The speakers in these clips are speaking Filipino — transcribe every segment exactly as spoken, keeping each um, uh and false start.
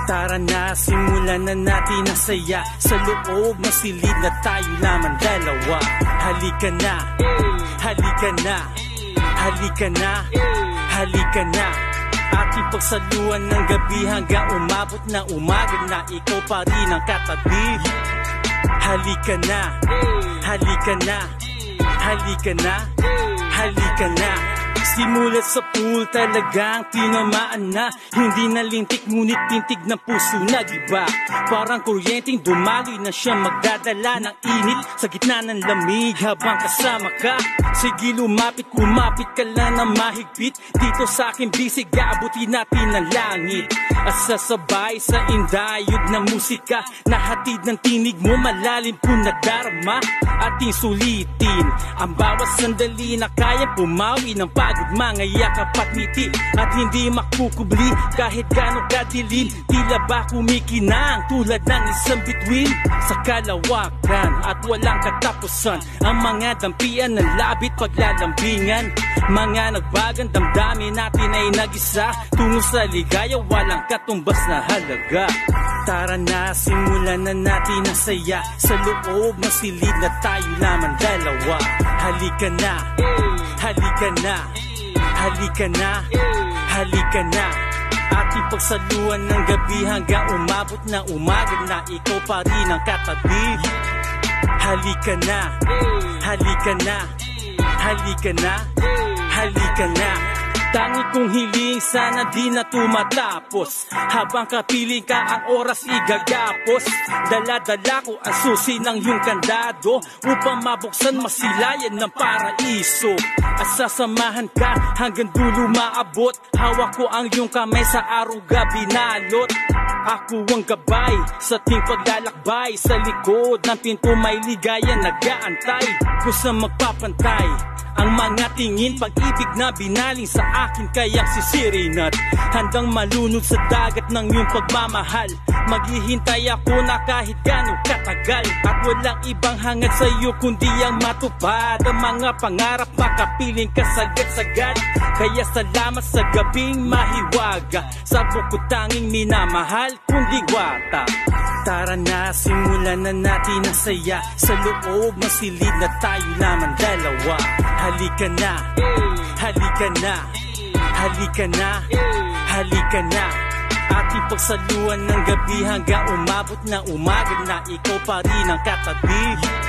Tara na, simulan na natin ang saya. Sa loob ng silid na tayo lamang dalawa. Halika na, halika na, halika na, halika na. Ating pagsaluhan ng gabi hanggang umabot na umaga na ikaw pa rin ang katabi. Halika na, halika na, halika na, halika na. Simulat sa pool talagang tinamaan na. Hindi nalintik ngunit tintig ng puso na diba. Parang kuryenteng dumaloy na siya magdadala ng init sa gitna ng lamig habang kasama ka. Sige lumapit, kumapit ka lang na mahigpit. Dito sa aking bisig aabutin natin ang langit. At sasabay sa indayog ng musika na hatid ng tinig mo malalim kung nadarama. Ating sulitin ang bawat sandali na kaya pumawi ng pagod. Mga yakap at ngiti at hindi makukubli kahit gano'ng kadilim. Tila ba kumikinang tulad ng isang bituin sa kalawakan at walang katapusan. Ang mga dampian ng labit paglalambingan. Mga nagbagang damdamin natin ay nag-isa tungo sa ligaya, walang katumbas na halaga. Tara na, simulan na natin ang saya. Sa loob ng silid na tayo lamang dalawa. Halika na, halika na, halika na, halika na. Ating pagsaluhan ng gabi hanggang umabot na umaga na ikaw pa rin ang katabi. Halika na, halika na, halika na, halika na. Tangi kong hiling sana di na tumatapos. Habang kapiling ka ang oras igagapos. Dala-dala ko ang susi ng iyong kandado upang mabuksan masilayan ng paraiso. At sasamahan ka hanggang dulo maabot. Hawak ko ang iyong kamay sa aruga binalot. Ako ang gabay sa ting paglalakbay. Sa likod ng pinto may ligaya nag-aantay. Kung saan magpapantay ang mga tingin, pag-ibig na binaling sa akin kayang sisirin at handang malunod sa dagat ng iyong pagmamahal. Maghihintay ako na kahit gano'ng katagal at walang ibang hangad sa iyo kundi ang matupad ang mga pangarap, makapiling ka sagad-sagad. Kaya salamat sa gabing mahiwaga sa bukod tanging minamahal kong diwata. Tara na, simulan na natin ang saya. Sa loob ng silid na tayo lamang dalawa. Halika na, halika na, halika na, halika na. Ating pagsaluhan ng gabi hanggang umabot na umaga na ikaw pa rin ang katabi.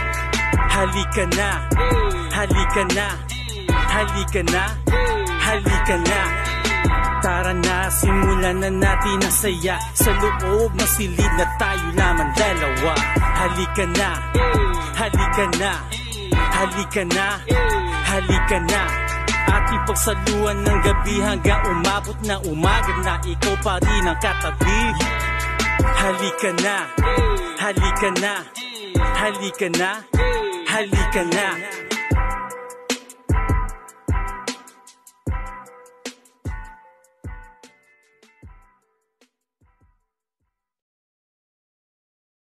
Halika na, halika na, halika na, halika na. Tara na, simulan na natin ang saya. Sa loob ng silid na tayo lamang dalawa. Halika na, halika na, halika na, halika na. Ating pagsaluhan ng gabi hanggang umabot na umaga na ikaw pa rin ang katabi. Halika na, halika na, halika na, halika na.